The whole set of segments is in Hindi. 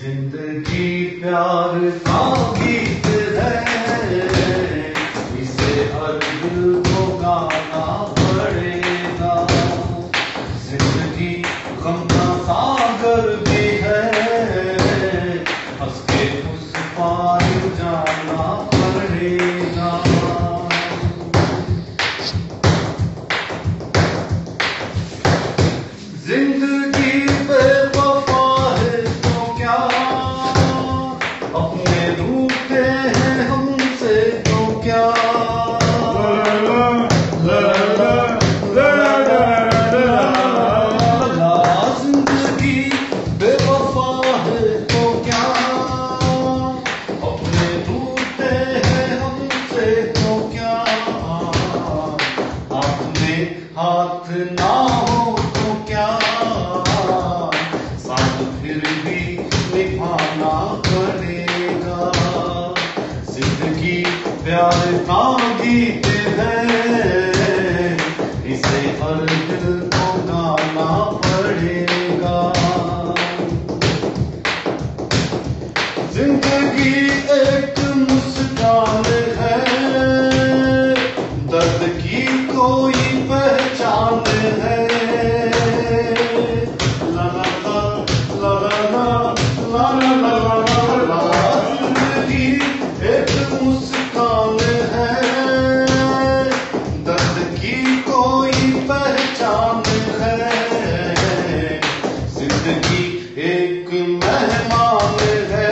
जिंदगी प्यार का गीत है, इसे हर दिल को गाना पड़ेगा। जिंदगी गम का सागर भी है, हंस के उस पार जाना पड़ेगा। जिंदगी बेवफा है तो क्या, अपने रूठे हैं हमसे तो क्या। जिंदगी बेवफा है तो क्या, अपने रूठे हैं हमसे तो क्या। हाथ में हाथ ना हो तो क्या, साथ फिर भी निभाना पड़ेगा। जिंदगी प्यार का गीत है, इसे हर दिल को गाना पड़ेगा। जिंदगी एक मुस्कान है, दर्द की कोई पहचान है। ला ला ला ला ला ला ला ला ला। जिंदगी एक मुस्कान है, दर्द की कोई पहचान है। जिंदगी एक मेहमान है,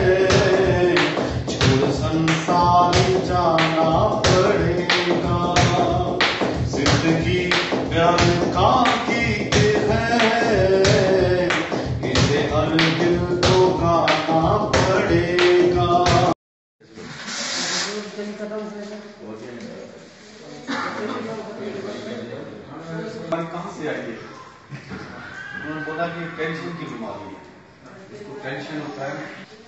छोड़ संसार जाना पड़ेगा। जिंदगी प्यार का गीत है, इसे हर दिल को गाना पड़ेगा। कहाँ से आई है? उन्होंने बोला कि टेंशन की बीमारी है, इसको टेंशन होता है।